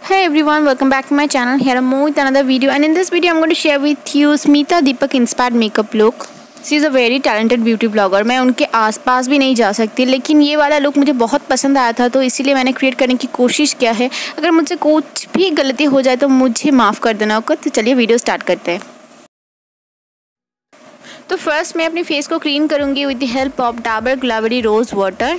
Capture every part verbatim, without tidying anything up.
Hey everyone, welcome back to my channel. Here I'm with another video, and in this video I'm going to share with you Smita Deepak inspired makeup look. She is a very talented beauty blogger. मैं उनके आसपास भी नहीं जा सकती, लेकिन ये वाला लुक मुझे बहुत पसंद आया था, तो इसीलिए मैंने क्रिएट करने की कोशिश किया है। अगर मुझसे कुछ भी गलती हो जाए तो मुझे माफ़ कर देना होगा। तो चलिए वीडियो स्टार्ट करते हैं। तो फर्स्ट मैं अपनी फेस को क्लीन करूँगी with the help of Dabur Gulabari rose water,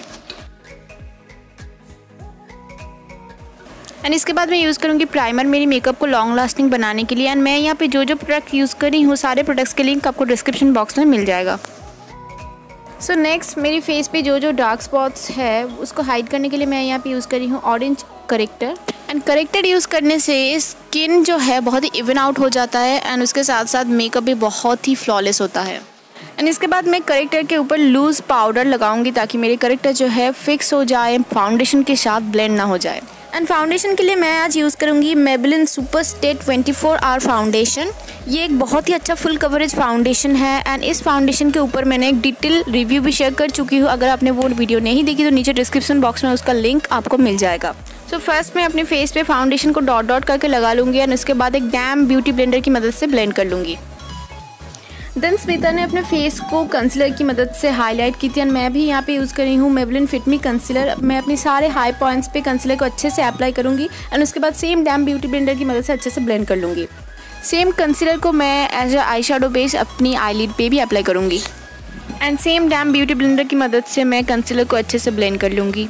and इसके बाद मैं यूज़ करूँगी प्राइमर मेरी मेकअप को लॉन्ग लास्टिंग बनाने के लिए। एंड मैं यहाँ पे जो जो प्रोडक्ट यूज़ कर रही हूँ सारे प्रोडक्ट्स के लिंक आपको डिस्क्रिप्शन बॉक्स में मिल जाएगा। सो so नेक्स्ट मेरी फेस पे जो जो डार्क स्पॉट्स है उसको हाइड करने के लिए मैं यहाँ पे यूज़ कर रही हूँ orange corrector. And corrector use करने से स्किन जो है बहुत ही इवन आउट हो जाता है, एंड उसके साथ साथ मेकअप भी बहुत ही फ्लॉलेस होता है। एंड इसके बाद मैं करेक्टर के ऊपर लूज़ पाउडर लगाऊंगी ताकि मेरी करेक्टर जो है फिक्स हो जाए, फाउंडेशन के साथ ब्लेंड ना हो जाए। एंड फाउंडेशन के लिए मैं आज यूज़ करूँगी Maybelline super stay twenty four hour foundation. ये एक बहुत ही अच्छा फुल कवरेज फाउंडेशन है, एंड इस फाउंडेशन के ऊपर मैंने एक डिटेल रिव्यू भी शेयर कर चुकी हूँ। अगर आपने वो वीडियो नहीं देखी तो नीचे डिस्क्रिप्शन बॉक्स में उसका लिंक आपको मिल जाएगा। सो so फर्स्ट मैं अपने फेस पे फाउंडेशन को डॉट डॉट करके लगा लूँगी, एंड उसके बाद एक डैम ब्यूटी ब्लेंडर की मदद से ब्लेंड कर लूँगी। देन स्मिता ने अपने फेस को कंसीलर की मदद से हाईलाइट की थी, एंड मैं भी यहाँ पे यूज़ कर रही हूँ मेबेलिन फिट मी कंसीलर। मैं अपने सारे हाई पॉइंट्स पे कंसीलर को अच्छे से अप्लाई करूँगी, एंड उसके बाद सेम डैम ब्यूटी ब्लेंडर की मदद से अच्छे से ब्लेंड कर लूँगी। सेम कंसीलर को मैं as a eye shadow base अपनी आईलिड पे भी अप्लाई करूँगी, and same damp beauty blender की मदद से मैं कंसीलर को अच्छे से ब्लेंड कर लूँगी।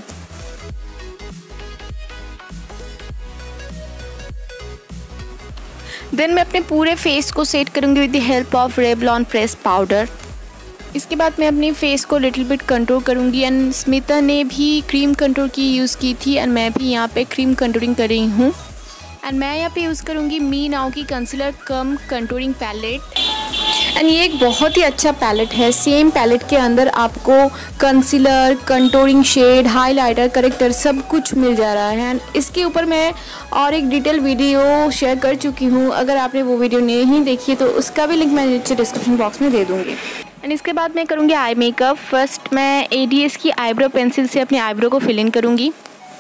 देन मैं अपने पूरे फेस को सेट करूँगी with the help of Revlon press powder. इसके बाद मैं अपनी फेस को लिटिल बिट कंटूर करूँगी, एंड स्मिता ने भी क्रीम कंटूर की यूज़ की थी, एंड मैं भी यहाँ पे क्रीम कंटूरिंग कर रही हूँ। एंड मैं यहाँ पे यूज़ करूँगी मी नाउ की concealer cum contouring palette, and ये एक बहुत ही अच्छा पैलेट है। सेम पैलेट के अंदर आपको concealer, contouring shade, highlighter, corrector सब कुछ मिल जा रहा है। एंड इसके ऊपर मैं और एक डिटेल वीडियो शेयर कर चुकी हूँ। अगर आपने वो वीडियो नहीं देखी तो उसका भी लिंक मैं नीचे डिस्क्रिप्शन बॉक्स में दे दूँगी। एंड इसके बाद मैं करूँगी आई मेकअप। फर्स्ट मैं ए डी एस की आईब्रो पेंसिल से अपनी आईब्रो को फिल इन करूँगी।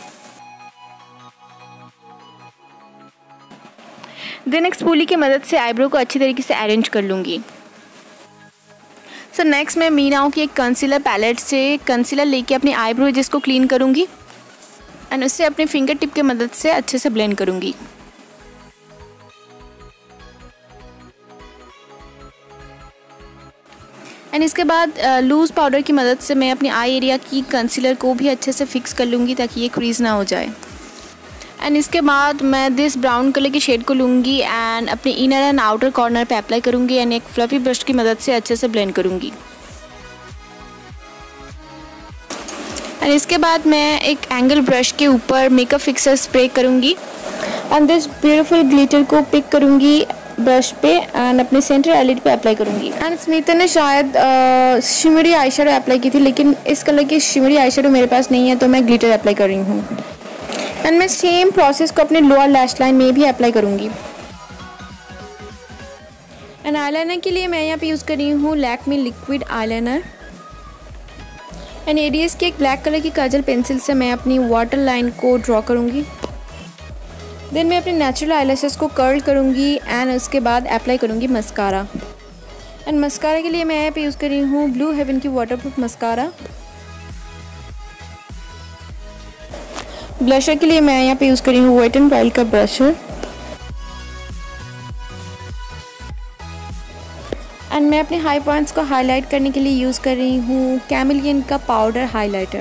देन एक स्पूली की मदद से आईब्रो को अच्छी तरीके से अरेंज कर लूँगी। सो नेक्स्ट मैं मी नाउ की एक कंसीलर पैलेट से कंसीलर लेके अपनी आईब्रो जिसको क्लीन करूँगी, एंड उससे अपने फिंगर टिप की मदद से अच्छे से ब्लेंड करूँगी। एंड इसके बाद लूज़ पाउडर की मदद से मैं अपनी आई एरिया की कंसीलर को भी अच्छे से फिक्स कर लूँगी ताकि ये क्रीज ना हो जाए। एंड इसके बाद मैं दिस ब्राउन कलर की शेड को लूँगी एंड अपने इनर एंड आउटर कॉर्नर पे अप्लाई करूँगी, एंड एक फ्लफी ब्रश की मदद से अच्छे से ब्लेंड करूँगी। एंड इसके बाद मैं एक एंगल ब्रश के ऊपर मेकअप फिक्सर स्प्रे करूँगी, एंड दिस ब्यूटीफुल ग्लिटर को पिक करूँगी ब्रश पे एंड अपने सेंटर आईलिड पे अप्लाई करूँगी। एंड स्मिता ने शायद शिमरी आई शेडो अप्लाई की थी, लेकिन इस कलर की शिमरी आई शेडो मेरे पास नहीं है, तो मैं ग्लिटर अप्लाई कर रही हूँ। एंड मैं सेम प्रोसेस को अपने लोअर लैश लाइन में भी अप्लाई करूँगी। एंड आईलाइनर के लिए मैं यहाँ पे यूज़ कर रही हूँ Lakme liquid eyeliner, and A D S की एक ब्लैक कलर की काजल पेंसिल से मैं अपनी वाटर लाइन को ड्रॉ करूँगी। देन मैं अपने नेचुरल आईलैशेस को कर्ल करूँगी, एंड उसके बाद अप्लाई करूँगी मस्कारा। एंड मस्कारा के लिए मैं यहाँ पे यूज़ कर रही हूँ ब्लू हेवन की वाटरप्रूफ मस्कारा। ब्लशर के लिए मैं यहाँ पे यूज़ कर रही हूँ वेट एंड वाइल्ड का ब्रशर, एंड मैं अपने हाई पॉइंट्स को हाईलाइट करने के लिए यूज़ कर रही हूँ कैमिलियन का पाउडर हाइलाइटर।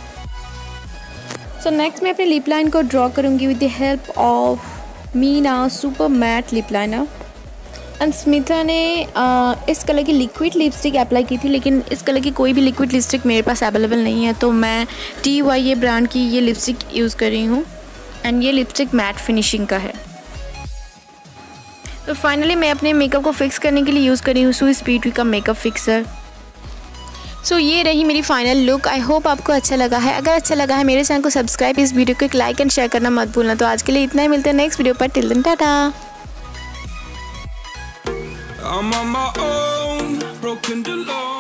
सो नेक्स्ट मैं अपने लिप लाइन को ड्रॉ करूँगी with the help of Me Now super matte lip liner. And Smita ने आ, इस कलर की लिक्विड लिपस्टिक अप्लाई की थी, लेकिन इस कलर की कोई भी लिक्विड लिपस्टिक मेरे पास अवेलेबल नहीं है, तो मैं टी वाई ए ब्रांड की ये लिपस्टिक यूज़ कर रही हूँ, एंड ये लिपस्टिक मैट फिनिशिंग का है। तो फाइनली मैं अपने मेकअप को फिक्स करने के लिए यूज़ कर रही हूँ स्विस ब्यूटी का मेकअप फिक्सर। सो so, ये रही मेरी फाइनल लुक। आई होप आपको अच्छा लगा है। अगर अच्छा लगा है मेरे चैनल को सब्सक्राइब, इस वीडियो को एक लाइक एंड शेयर करना मत भूलना। तो आज के लिए इतना ही, मिलते हैं नेक्स्ट वीडियो पर। टिल देन टाटा। I'm on my own, broken alone.